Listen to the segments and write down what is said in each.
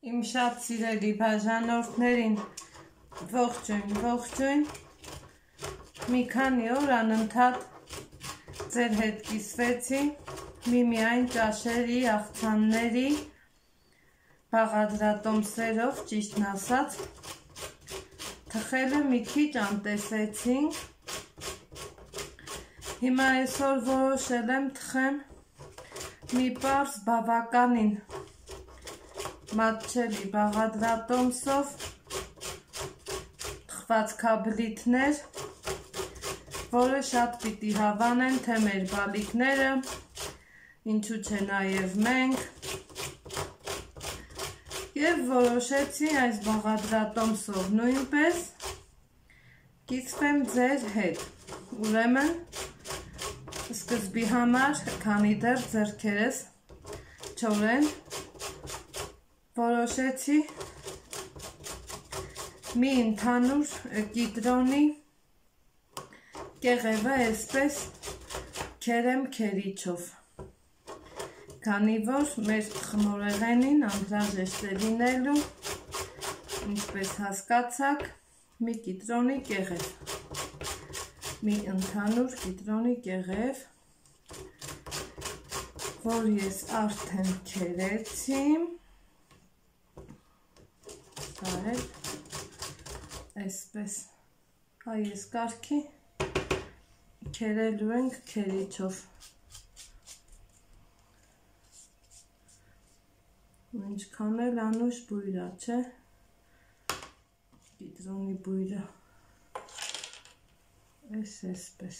Իմ շատ սիրելի բաժանորդներին ողջույն, մի քանի օր անընդհատ ձեր հետ կիսվեցի միմիայն ճաշերի, աղցանների, բաղադրատոմսերով, ճիշտն ասած, թխելը մի քիչ անտեսեցինք, հիմա այսօր որոշել եմ թխեմ մի պարզ բավականին մատչելի բաղադրատոմսով թխված քաբլիթներ, որը շատ պիտի հավանեն թե մեր բալիկները, ինչու չէ նաև մենք, և որոշեցի այս բաղադրատոմսով նույնպես կիսվեմ ձեր հետ, ուրեմն սկզբի համար, քանի դեռ ձեռքերս չորեն, որոշեցի մի ընդհանուր կիտրոնի կեղևը այսպես քերեմ քերիչով, քանի որ մեր խմորեղենին անհրաժեշտ է լինելու, ինչպես հասկացաք, մի կիտրոնի կեղև, մի ընդհանուր կիտրոնի կեղև, որ ես արդեն քերեցի, այսպես այս կարգի քերելու ենք քերիչով, ինչքան էլ անուշ բույրա, չէ, կիտրոնի բույրը, այսպես,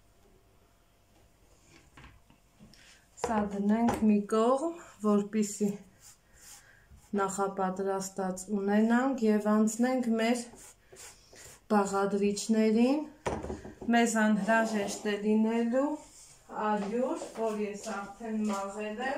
սա դնենք մի կողմ, որպեսզի նախապատրաստած ունենանք և անցնենք մեր բաղադրիչներին, մեզ անհրաժեշտ է լինելու ալյուր, որ ես արդեն մաղել եմ,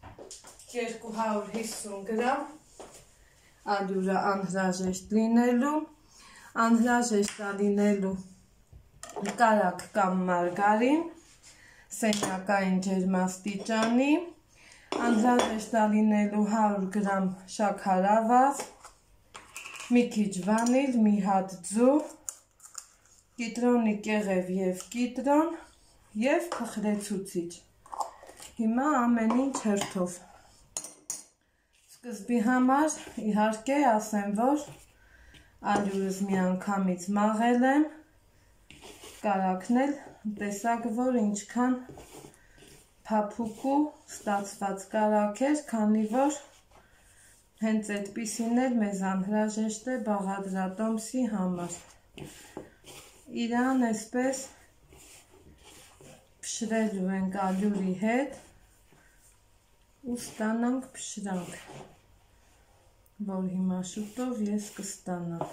250 գրամ, ալյուրը անհրաժեշտ լինելու, անհրաժեշտ է լինելու կարագ կամ մարգարին, սենյակային ջերմաստիճանի, անհրաժեշտ է լինելու 100 գրամ շաքարավազ, մի քիչ վանիլ, մի հատ ձու, կիտրոնի կեղև և կիտրոն և փխրեցուցիչ։ Հիմա ամեն ինչ հերթով։ Սկզբի համար իհարկե ասեմ, որ ալյուրս մի անգամից մաղել եմ, կարագն էլ տեսակ, որ ինչքան փափուկ ու ստացված կարագ էր, քանի որ հենց այդպիսին էլ մեզ անհրաժեշտ է բաղադրատոմսի համար։ Իրան այսպես փշրելու ենք ալյուրի հետ ու ստանանք փշրանք, որ հիմա շուտով ես կստանամ։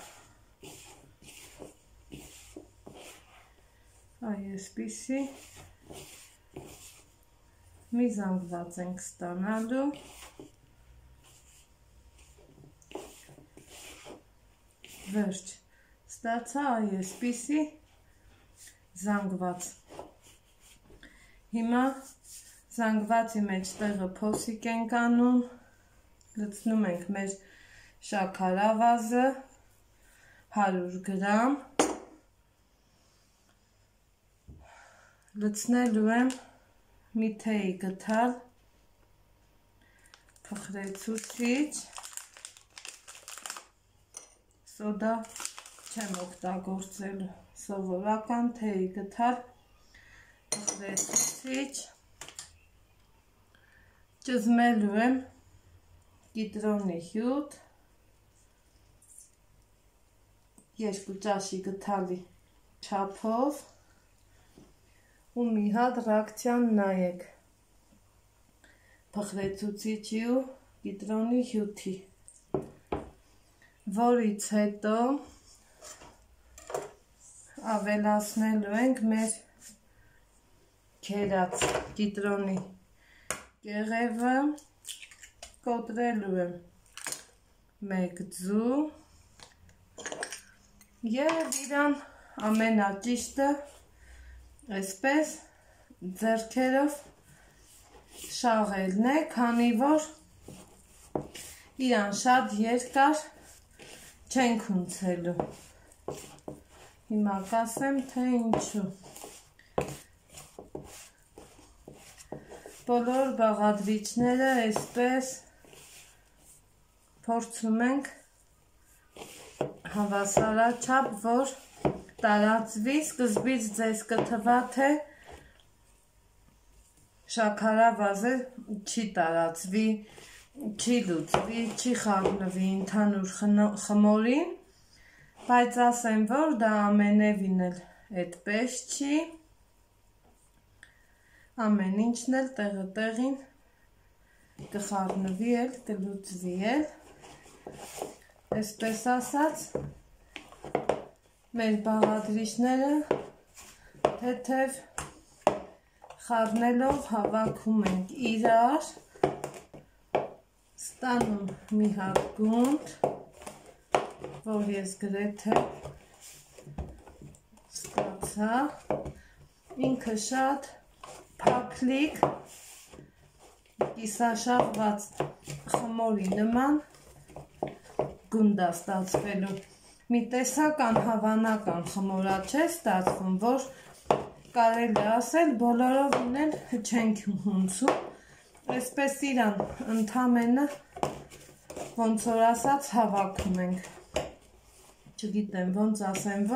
Այսպիսի մի զանգված ենք ստանալու, վերջ, ստացա այսպիսի զանգված, հիմա զանգվածի մեջ տեղը փոսիկ ենք անում, լցնում ենք մեր շաքարավազը, 100 գրամ, լցնելու եմ մի թեյի գդալ, փխրեցուցիչ, սոդա չեմ օգտագործելու, սովորական թեյի գդալ, փխրեցուցիչ, ճզմելու եմ կիտրոնի հյութ, 2 ճաշի գդալի չափով ու մի հատ ռեակցիան նայեք փխրեցուցիչի ու կիտրոնի հյութի, որից հետո ավելացնելու ենք մեր քերած կիտրոնի կեղևը, կոտրելու եմ 1 ձու և իրան ամենաճիշտը այսպես ձեռքերով շաղելն է, քանի որ իրան շատ երկար չենք ունցելու։ Հիմա կասեմ, թե ինչու։ Բոլոր բաղադրիչները այսպես փորձում ենք հավասարաչափ, որ տարածվի, սկզբից ձեզ կթվա, թե շաքարավազը չի տարածվի, չի լուծվի, չի խառնվի ընդհանուր խմորին, բայց ասեմ, որ դա ամենևին էլ այդպես չի, ամեն ինչն էլ տեղը տեղին կխառնվի էլ, կլուծվի էլ, այսպես ասած, մեր բաղադրիչները թեթև խառնելով հավաքում ենք իրար, ստանում մի հատ գունդ, որ ես գրեթե ստացա, ինքը շատ փափլիկ, կիսաշաղված խմորի նման գունդ է ստացվելու, մի տեսական հավանական խմորա չէ ստացվում, որ կարելի ասել բոլորովին էլ չենք հունցում, այսպես իրան ընդամենը ոնց որ ասած հավաքում ենք, չգիտեմ ոնց ասեմ,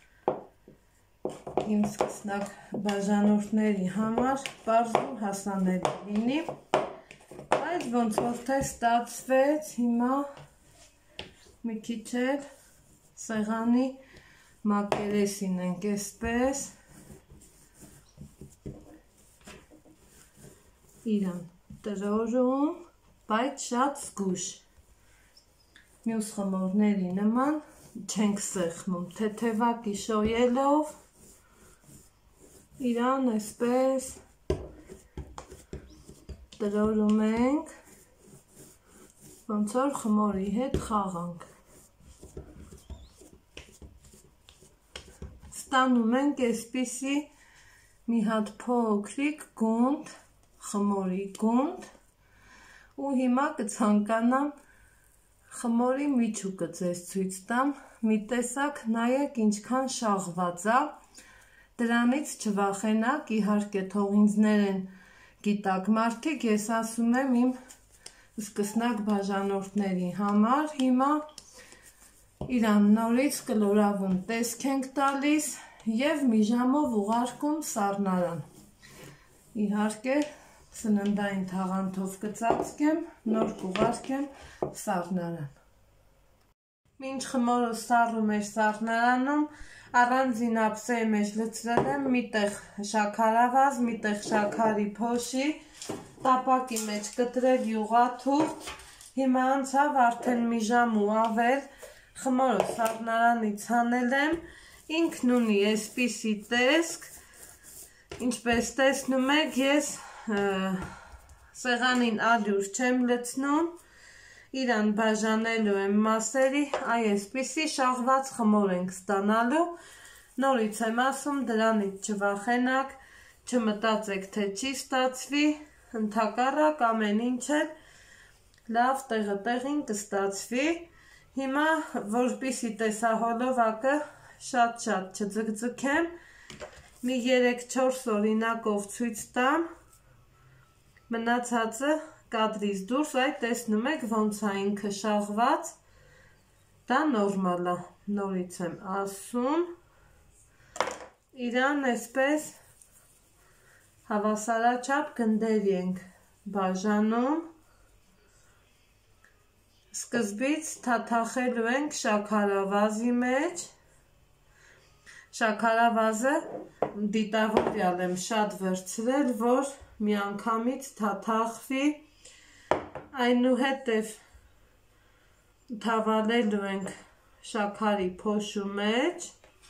որ իմ սկսնակ բաժանորդների համար պարզ ու հասանելի լինի, բայց ոնց որ թե ստացվեց, հիմա մի քիչ էլ սեղանի մակերեսին ենք այսպես իրան տրորում, բայց շատ զգուշ, մյուս խմորների նման չենք սեղմում, թեթևակի շոյելով իրան այսպես տրորում ենք, ոնց որ խմորի հետ խաղանք, ստանում ենք այսպիսի մի հատ փոքրիկ գունդ, խմորի գունդ ու հիմա կցանկանամ խմորի միջուկը ձեզ ցույց տամ, մի տեսակ նայեք ինչքան շաղված է, դրանից չվախենաք, իհարկե թող ինձ ներեն գիտակ մարդիկ, ես ասում եմ իմ սկսնակ բաժանորդների համար, հիմա իրան նորից կլորավուն տեսք ենք տալիս և մի ժամով ուղարկում սառնարան, իհարկե սննդային թաղանթով կծածկեմ, նոր կուղարկեմ սառնարան։ Մինչ խմորը սառում էր սառնարանում, առանձին ափսեի մեջ լցրել եմ միտեղ շաքարավազ, միտեղ շաքարի փոշի, տապակի մեջ կտրել յուղաթուղթ, հիմա անցավ արդեն մի ժամ ու ավել, խմորը սառնարանից հանել եմ, ինքն ունի այսպիսի տեսք, ինչպես տեսնում եք, ես սեղանին ալյուր չեմ լցնում, իրան բաժանելու եմ մասերի, այսպիսի շաղված խմոր ենք ստանալու, նորից եմ ասում, դրանից չվախենաք, չմտածեք, թե չի ստացվի, ընդհակառակ ամեն ինչ էլ լավ տեղը տեղին կստացվի, հիմա որպեսզի տեսահոլովակը շատ չձգձգեմ, մի 3-4 օրինակով ցույց տամ, մնացածը կադրից դուրս, այդ տեսնում եք ոնց է ինքը շաղված, դա նորմալ է, նորից եմ ասում, իրան այսպես հավասարաչափ գնդերի ենք բաժանում, սկզբից թաթախելու ենք շաքարավազի մեջ, շաքարավազը դիտավորյալ եմ շատ վերցրել, որ միանգամից թաթախվի, այնուհետև թավալելու ենք շաքարի փոշու մեջ,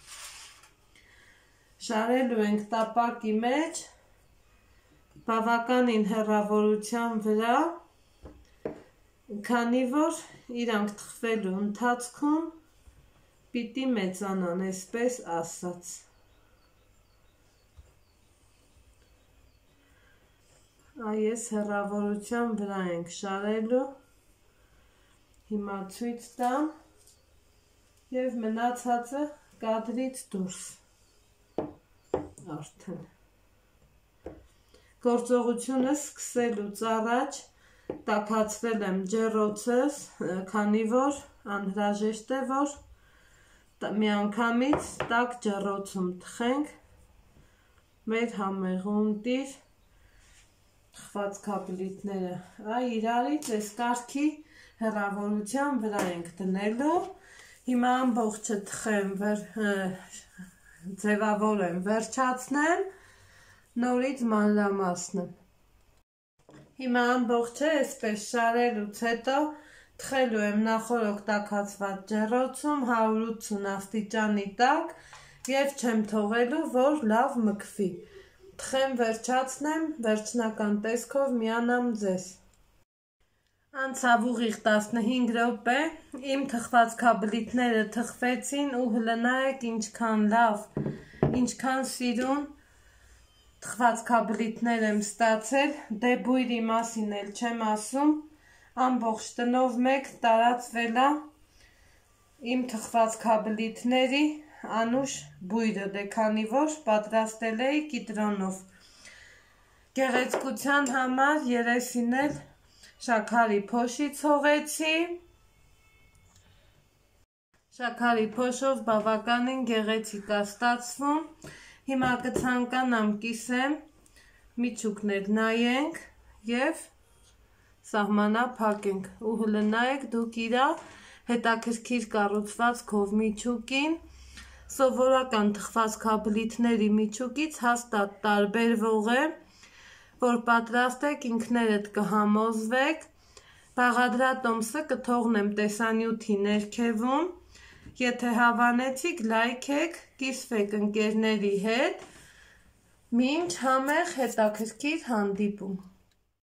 շարելու ենք տապակի մեջ, բավականին հեռավորության վրա, քանի որ իրանք թխվելու ընթացքում պիտի մեծանան, այսպես ասած։ Այս հեռավորության վրա ենք շարելու, հիմա ցույց տամ եւ մնացածը կադրից դուրս արդեն գործողությունը սկսելուց առաջ տաքացրել եմ ջեռոցս, քանի որ անհրաժեշտ է, որ միանգամից տաք ջեռոցում թխենք մեր համեղունտիր թխվածքաբլիթները իրարից այս կարգի հեռավորության վրա ենք դնելու հիմա ամբողջը թխեմ ձևավորեմ վերջացնեմ նորից մանրամասնեմ հիմա ամբողջը այսպես շարելուց հետո թխելու եմ նախորդ տաքացված ջեռոցում 180 աստիճանի տակ եւ չեմ թողելու որ լավ մքվի թխեմ վերջացնեմ վերջնական տեսքով միանամ ձեզ Անցավ ուղիղ 15 րոպե, իմ թխվածքաբլիթները թխվեցին ու հլնայեք ինչքան լավ, ինչքան սիրուն թխվածքաբլիթներ եմ ստացել, դե բույրի մասին էլ չեմ ասում, ամբողջ տնով մեկ տարածվել է իմ թխվածքաբլիթների անուշ բույրը, դե քանի որ պատրաստել էի կիտրոնով։ Գեղեցկության համար երեսին էլ շաքարի փոշի ցողեցի, շաքարի փոշով բավականին գեղեցիկ է ստացվում, հիմա կցանկանամ կիսեմ, միջուկներ նայենք և սահմանափակենք ու հլնայեք դուք իրա հետաքրքիր կառուցվածքով միջուկին, սովորական թխվածքաբլիթների միջուկից հաստատ տարբերվող է, որ պատրաստեք ինքներդ կհամոզվեք, բաղադրատոմսը կթողնեմ տեսանյութի ներքևում, եթե հավանեցիք լայքեք, կիսվեք ընկերների հետ, մինչ համեղ հետաքրքիր հանդիպում։